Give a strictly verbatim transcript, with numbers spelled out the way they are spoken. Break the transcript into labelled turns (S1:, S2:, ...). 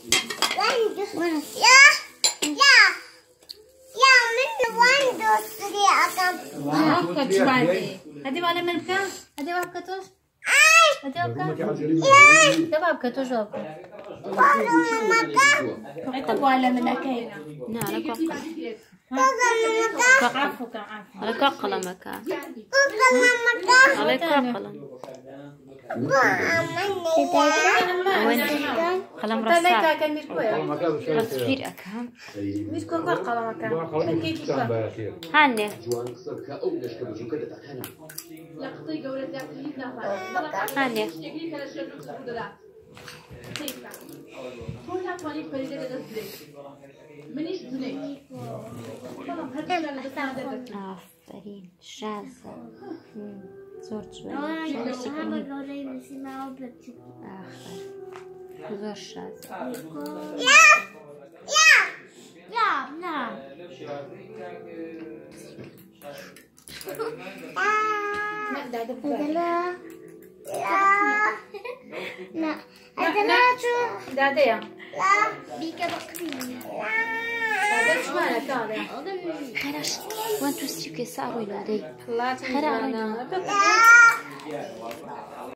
S1: وين يا يا يا من وين دوستي أكم
S2: هاكا شوالي هدي ولا ملكا هدي وابكا توش هدي وابكا هدي وابكا توش وابكا هدي ولا ملكا
S3: لا لا كوكا
S2: عفو كم عفو
S3: على كوكا مكا
S1: كوكا
S3: على كوكا وين قلم رصاص
S2: كان مشكوي
S3: تصوير أكهم
S2: مشكوي قلم مكان كيف
S3: هاني هاني آفرین شازة زور شوي آخر زور شازة
S1: يا يا
S2: لا لا
S1: لا لا لا
S2: دادية
S1: لا بيك بقري
S2: دادية شو مالك هذا
S3: خيرش وان توستيو كي صاروا ينادي
S2: لا
S3: خير
S2: تنسى